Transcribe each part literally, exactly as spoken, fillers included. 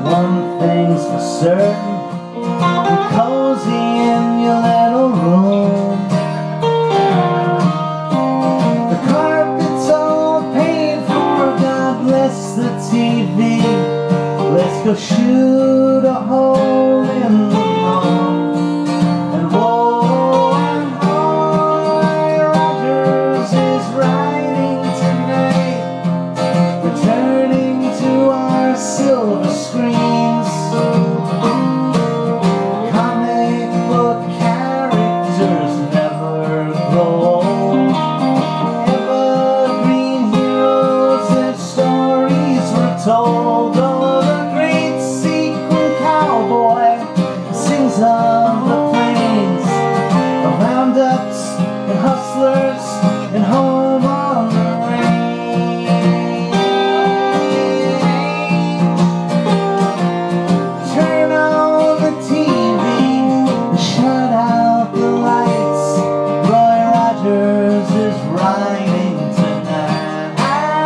One thing's for certain, you're cozy in your little room. The carpet's all paid for, God bless the T V. Let's go shoot a hole in the moon. And whoa, and Roy Rogers is riding tonight, returning to our silver screens. Comic book characters never grow old. Evergreen heroes, their stories were told. Oh, the great sequin cowboy sings of the plains, the roundups and hustlers and home on the range. Turn on the T V and shut out the lights. Roy Rogers is riding tonight.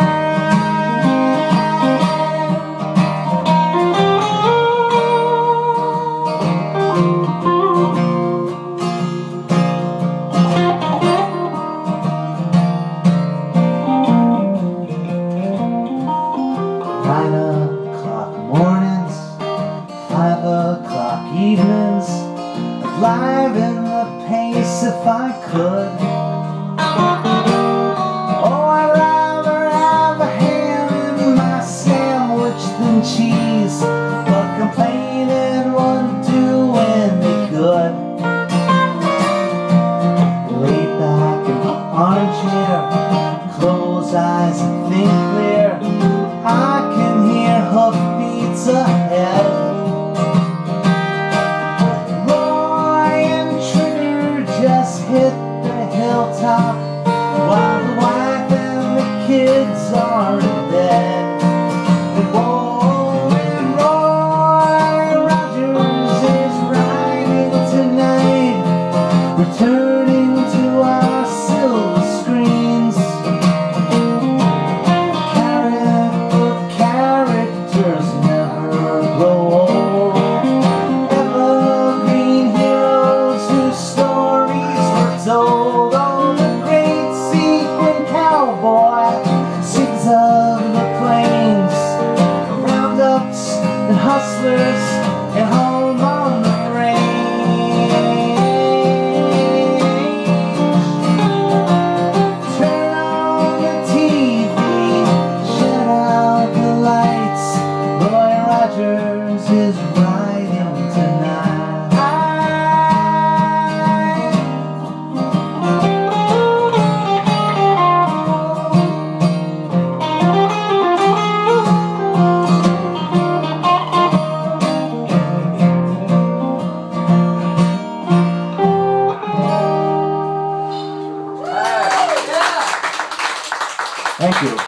Nine o'clock mornings, five o'clock evenings, I'd liven the pace if I could. Oh, I'd rather have a ham in my sandwich than cheese, but complaining wouldn't do any good. Lay back in the armchair, close eyes and think clear. I can hear hoofbeats ahead. Roy and Trigger just hit the hilltop, while the wife and the kids are in bed. And whoa, and Roy Rogers is riding tonight, returning to our silver screens. Never grow old. Evergreen heroes whose stories were told. Oh, the great sequin cowboy sings of the plains, roundups and hustlers and home on the range. Turn on the T V, shut out the lights. Roy Rogers is riding tonight. Thank you.